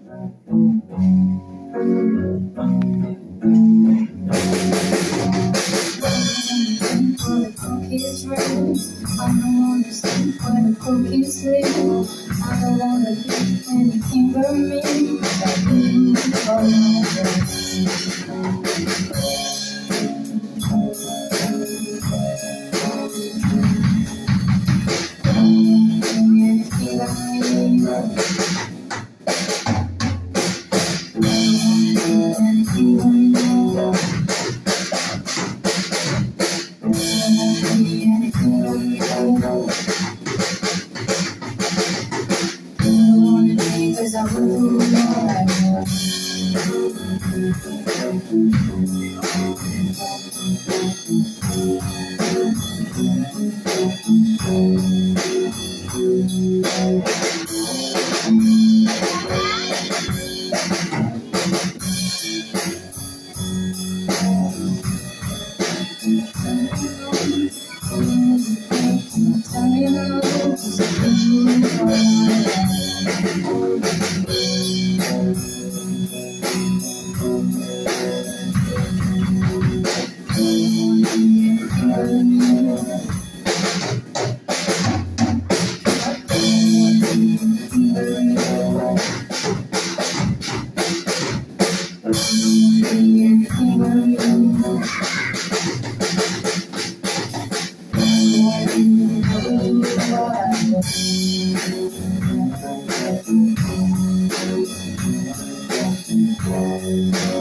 It's real. I don't wanna sleep when the cookies sleep. I don't wanna be anything but me. Like you for anything but me. Anything but me. Cause I will do all I want. Tell me no, cause I will do all I want.